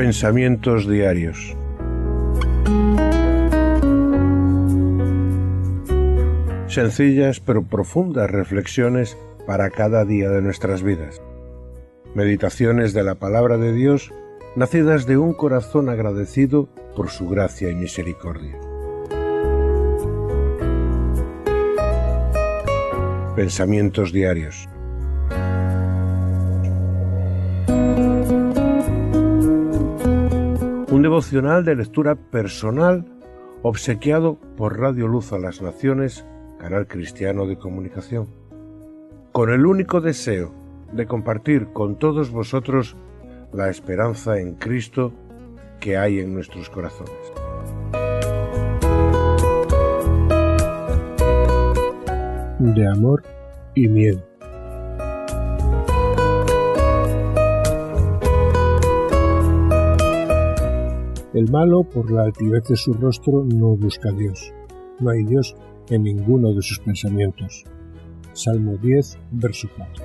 Pensamientos diarios. Sencillas pero profundas reflexiones para cada día de nuestras vidas. Meditaciones de la palabra de Dios, nacidas de un corazón agradecido por su gracia y misericordia. Pensamientos diarios. Un devocional de lectura personal obsequiado por Radio Luz a las Naciones, canal cristiano de comunicación, con el único deseo de compartir con todos vosotros la esperanza en Cristo que hay en nuestros corazones. De amor y miedo. El malo, por la altivez de su rostro, no busca a Dios. No hay Dios en ninguno de sus pensamientos. Salmo 10, verso 4.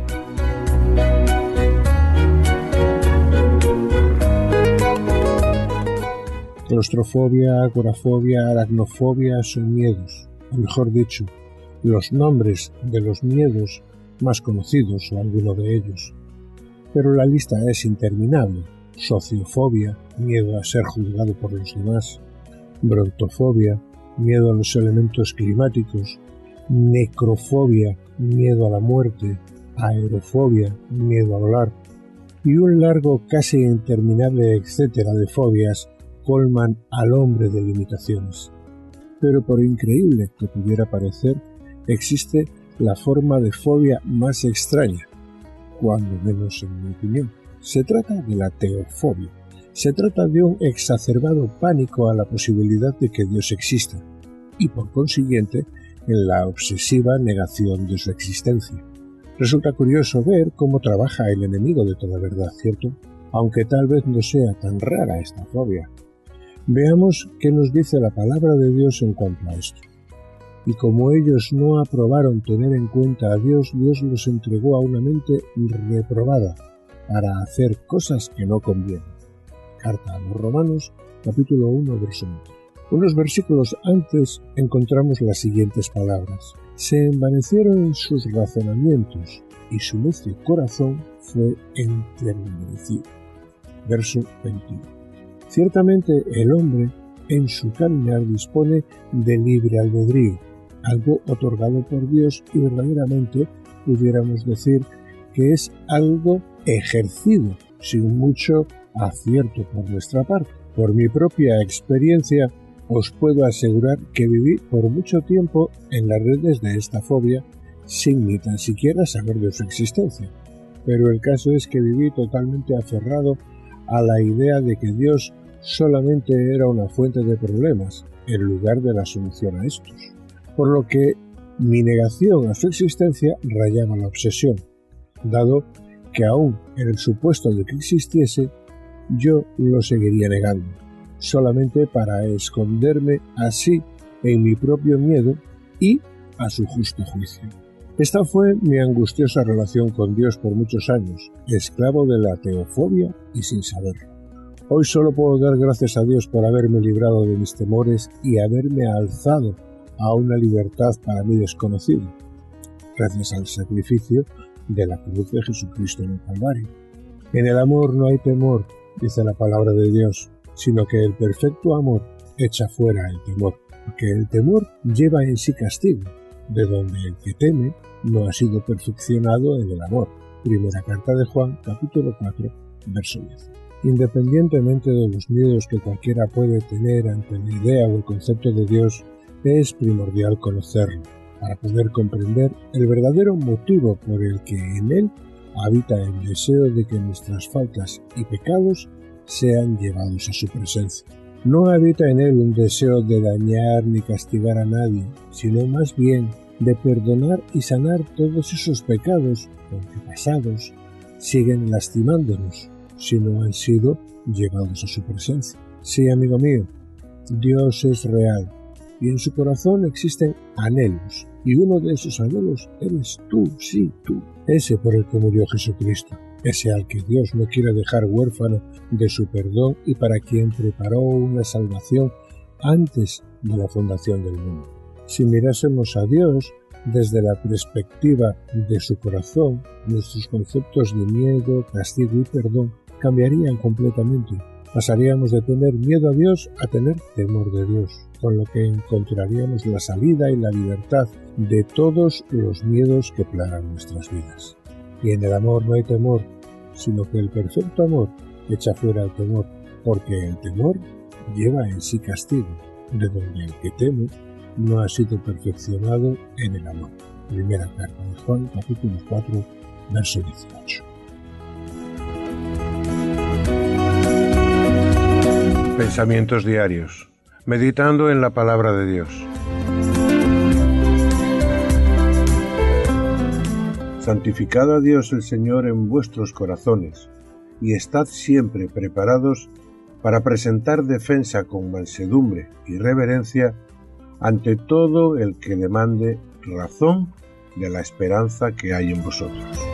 Claustrofobia, agorafobia, aracnofobia son miedos, o mejor dicho, los nombres de los miedos más conocidos o alguno de ellos. Pero la lista es interminable. Sociofobia, miedo a ser juzgado por los demás. Brontofobia, miedo a los elementos climáticos. Necrofobia, miedo a la muerte. Aerofobia, miedo a volar. Y un largo, casi interminable etcétera de fobias colman al hombre de limitaciones. Pero por increíble que pudiera parecer, existe la forma de fobia más extraña, cuando menos en mi opinión. Se trata de la teofobia. Se trata de un exacerbado pánico a la posibilidad de que Dios exista, y por consiguiente, en la obsesiva negación de su existencia. Resulta curioso ver cómo trabaja el enemigo de toda verdad, ¿cierto? Aunque tal vez no sea tan rara esta fobia. Veamos qué nos dice la palabra de Dios en cuanto a esto. Y como ellos no aprobaron tener en cuenta a Dios, Dios los entregó a una mente reprobada para hacer cosas que no convienen. Carta a los Romanos, capítulo 1, verso 1. Unos versículos antes encontramos las siguientes palabras. Se envanecieron sus razonamientos y su necio corazón fue entenebrecido. Verso 21. Ciertamente el hombre en su caminar dispone de libre albedrío, algo otorgado por Dios y verdaderamente pudiéramos decir que es algo ejercido sin mucho acierto por nuestra parte. Por mi propia experiencia os puedo asegurar que viví por mucho tiempo en las redes de esta fobia sin ni tan siquiera saber de su existencia. Pero el caso es que viví totalmente aferrado a la idea de que Dios solamente era una fuente de problemas en lugar de la solución a estos. Por lo que mi negación a su existencia rayaba la obsesión, dado que aún en el supuesto de que existiese, yo lo seguiría negando, solamente para esconderme así en mi propio miedo y a su justo juicio. Esta fue mi angustiosa relación con Dios por muchos años, esclavo de la teofobia y sin saberlo. Hoy solo puedo dar gracias a Dios por haberme librado de mis temores y haberme alzado a una libertad para mí desconocida, gracias al sacrificio de la cruz de Jesucristo en el Calvario. En el amor no hay temor, dice la palabra de Dios, sino que el perfecto amor echa fuera el temor, porque el temor lleva en sí castigo, de donde el que teme no ha sido perfeccionado en el amor. Primera carta de Juan, capítulo 4, verso 10. Independientemente de los miedos que cualquiera puede tener ante la idea o el concepto de Dios, es primordial conocerlo, para poder comprender el verdadero motivo por el que en él habita el deseo de que nuestras faltas y pecados sean llevados a su presencia. No habita en él un deseo de dañar ni castigar a nadie, sino más bien de perdonar y sanar todos esos pecados, aunque pasados, siguen lastimándonos, si no han sido llevados a su presencia. Sí, amigo mío, Dios es real, y en su corazón existen anhelos, y uno de esos anhelos eres tú, sí, tú, ese por el que murió Jesucristo. ese al que Dios no quiere dejar huérfano de su perdón y para quien preparó una salvación antes de la fundación del mundo. Si mirásemos a Dios desde la perspectiva de su corazón, nuestros conceptos de miedo, castigo y perdón cambiarían completamente. Pasaríamos de tener miedo a Dios a tener temor de Dios, con lo que encontraríamos la salida y la libertad de todos los miedos que plagan nuestras vidas. Y en el amor no hay temor, sino que el perfecto amor echa fuera el temor, porque el temor lleva en sí castigo, de donde el que teme no ha sido perfeccionado en el amor. Primera carta de Juan, capítulo 4, verso 18. Pensamientos diarios, meditando en la palabra de Dios. Santificad a Dios el Señor en vuestros corazones, y estad siempre preparados para presentar defensa con mansedumbre y reverencia ante todo el que demande razón de la esperanza que hay en vosotros.